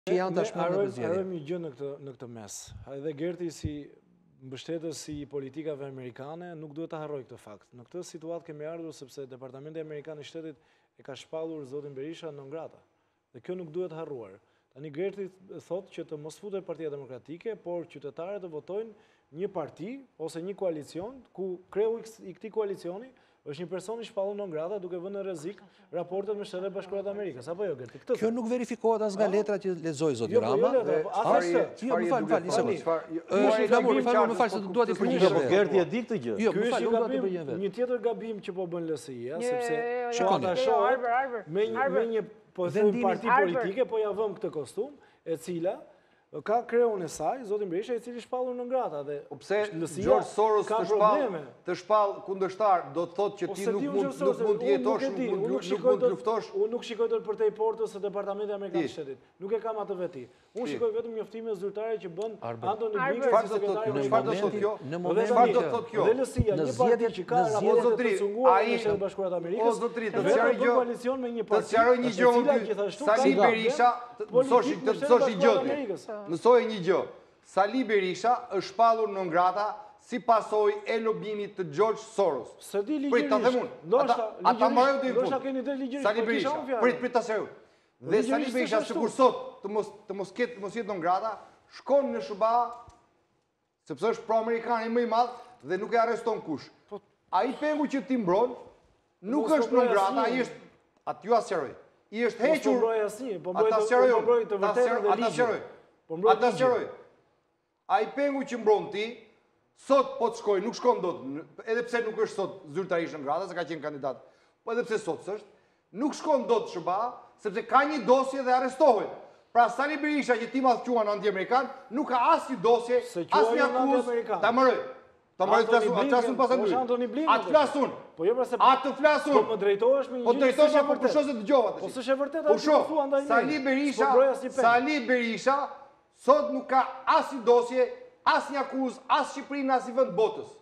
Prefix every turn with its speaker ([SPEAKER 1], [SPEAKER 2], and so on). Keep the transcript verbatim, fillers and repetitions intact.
[SPEAKER 1] që janë tashmë në përzgjedhje.
[SPEAKER 2] Harrojmë një gjë në këtë në këtë mes. Edhe Gerti si mbështetës i politikave amerikane nuk duhet të harrojë këtë fakt. Në këtë situatë kemi ardhur sepse Departamenti Amerikan i Shtetit e ka shpallur zotin Berisha non grata. Dhe kjo nuk duhet harruar. Tani Gerti thotë që të mos futet Partia Demokratike, por qytetarët të votojnë një parti ose një koalicion ku kreu i këtij koalicioni është një person i shpallur non grata duke vënë në rrezik raportet me Shtetet Bashkuara të Amerikës. Apo jo, Gerti? Këtë.
[SPEAKER 1] Kjo nuk verifikohet as nga letra që lexoi zoti Rama. Jo, më fal, fal, një sekondë. Është flamur, flamur, më fal se dua të përgjigjem.
[SPEAKER 3] Po Gerti e di këtë gjë.
[SPEAKER 1] Jo, më fal, dua të përgjigjem vetë.
[SPEAKER 2] Një tjetër gabim që po bën L S I-ja, sepse shkon shoh me me një po them parti politike, po ja vëm këtë kostum, e cila ka kreun e saj, zotin Berisha, i cili shpallur non grata dhe
[SPEAKER 3] pse George Soros të shpall të shpall kundërshtar do të thotë që ti nuk mund nuk mund të jetosh, nuk mund të luftosh.
[SPEAKER 2] Unë nuk shikoj dot përtej portës së Departamentit Amerikan të Shtetit. Nuk e kam atë veti. Unë shikoj vetëm njoftimin zyrtare që bën Antony Blinken si sekretari i
[SPEAKER 3] Çfarë do të thotë kjo?
[SPEAKER 1] Në momentin
[SPEAKER 3] çfarë do të thotë kjo?
[SPEAKER 2] Dhe L S I-ja, një parti që ka raporte të cunguara me Shtetet Bashkuara të Amerikës.
[SPEAKER 3] O zotri, të sqaroj gjë.
[SPEAKER 2] Koalicion me një parti.
[SPEAKER 3] Të sqaroj një gjë. Sali Berisha, mësosh të mësosh një gjë. Mësoj një gjë. Sali Berisha është shpallur non grata si pasojë e lobimit të George Soros.
[SPEAKER 2] Së di
[SPEAKER 3] Prit, ta them unë.
[SPEAKER 2] Ndoshta
[SPEAKER 3] ata marrën të
[SPEAKER 2] ndoshta keni drejt ligjërisht.
[SPEAKER 3] Sali Berisha, prit, prit ta sqaroj. Dhe Sali Berisha sikur sot të mos të mos ketë mos jetë non grata, shkon në S B A sepse është pro-amerikani më i madh dhe nuk e arreston kush. Ai pengu që ti mbron nuk është non grata, ai është aty as sqaroj. I është hequr.
[SPEAKER 2] Po mbroj asnjë, po mbroj të vërtetë dhe ligjit.
[SPEAKER 3] Po mbroj. Ata sqaroj. Ai pengu që mbron ti, sot po të shkoj, nuk shkon dot, edhe pse nuk është sot zyrtarisht në grata, se ka qenë kandidat, po edhe pse sot s'është, nuk shkon dot S B A, sepse ka një dosje dhe arrestohet. Pra Sali Berisha që ti ma quan anti-amerikan, nuk ka asnjë dosje, asnjë akuzë, ta mëroj. Ta mëroj të flasun, atë flasun pas anduj. Atë flasun.
[SPEAKER 2] Po jo pra se
[SPEAKER 3] atë flasun.
[SPEAKER 2] Po më drejtohesh me një gjë.
[SPEAKER 3] Po drejtohesh apo pushon se dëgjova tash.
[SPEAKER 2] Po s'është e vërtetë atë që thua ndaj meje.
[SPEAKER 3] Sali Berisha, Sali Berisha sot nuk ka asnjë dosje, asnjë akuzë, as Shqipërinë, as i vend botës.